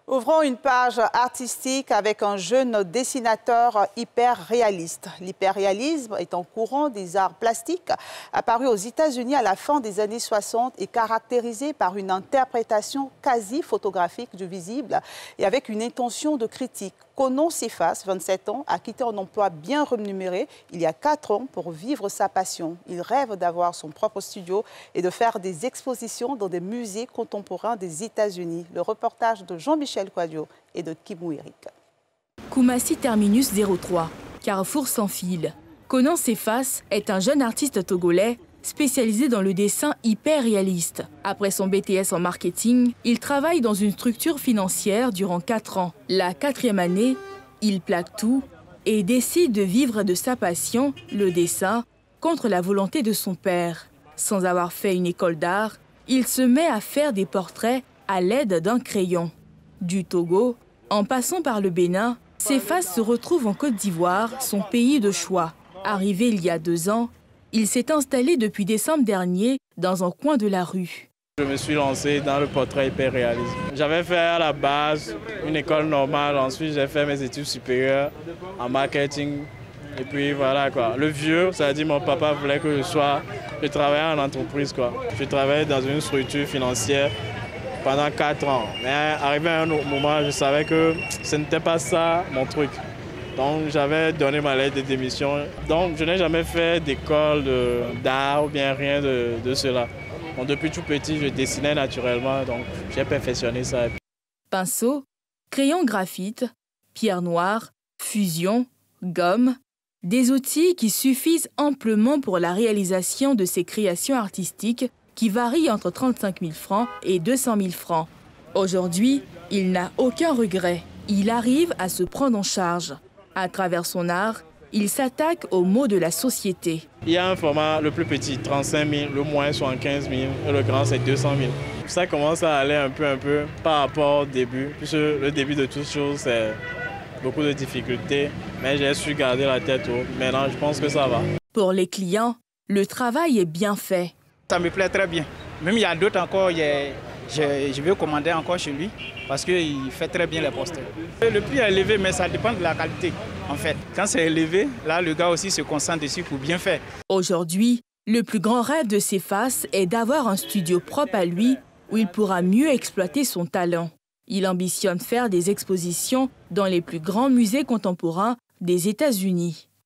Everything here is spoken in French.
Ouvrons une page artistique avec un jeune dessinateur hyper réaliste. L'hyperréalisme est un courant des arts plastiques apparu aux États-Unis à la fin des années 60 et caractérisé par une interprétation quasi photographique du visible et avec une intention de critique. Konon Cephas, 27 ans, a quitté un emploi bien rémunéré il y a 4 ans pour vivre sa passion. Il rêve d'avoir son propre studio et de faire des expositions dans des musées contemporains des États-Unis. Le reportage de Jean-Michel Quadio et de Kimou Eric. Koumassi Terminus 03, Carrefour sans fil. Konon Cephas est un jeune artiste togolais spécialisé dans le dessin hyper réaliste. Après son BTS en marketing, il travaille dans une structure financière durant 4 ans. La 4e année, il plaque tout et décide de vivre de sa passion, le dessin, contre la volonté de son père. Sans avoir fait une école d'art, il se met à faire des portraits à l'aide d'un crayon. Du Togo, en passant par le Bénin, Cephas se retrouve en Côte d'Ivoire, son pays de choix. Arrivé il y a 2 ans, il s'est installé depuis décembre dernier dans un coin de la rue. Je me suis lancé dans le portrait hyper réalisme. J'avais fait à la base une école normale, ensuite j'ai fait mes études supérieures en marketing. Et puis voilà quoi. Le vieux, c'est-à-dire mon papa voulait que je travaille en entreprise quoi. Je travaillais dans une structure financière pendant 4 ans. Mais arrivé à un autre moment, je savais que ce n'était pas ça mon truc. Donc j'avais donné ma lettre de démission. Donc je n'ai jamais fait d'école d'art ou bien rien de cela. Donc, depuis tout petit, je dessinais naturellement, donc j'ai perfectionné ça. Pinceau, crayon graphite, pierre noire, fusion, gomme, des outils qui suffisent amplement pour la réalisation de ses créations artistiques qui varient entre 35 000 francs et 200 000 francs. Aujourd'hui, il n'a aucun regret. Il arrive à se prendre en charge. À travers son art, il s'attaque aux maux de la société. Il y a un format le plus petit, 35 000, le moins 75 000, et le grand c'est 200 000. Ça commence à aller un peu par rapport au début, puisque le début de toute chose c'est beaucoup de difficultés, mais j'ai su garder la tête haute. Maintenant je pense que ça va. Pour les clients, le travail est bien fait. Ça me plaît très bien. Même il y a d'autres encore, je vais commander encore chez lui parce qu'il fait très bien les posters. Le prix est élevé, mais ça dépend de la qualité, en fait. Quand c'est élevé, là, le gars aussi se concentre dessus pour bien faire. Aujourd'hui, le plus grand rêve de Cephas est d'avoir un studio propre à lui où il pourra mieux exploiter son talent. Il ambitionne faire des expositions dans les plus grands musées contemporains des États-Unis.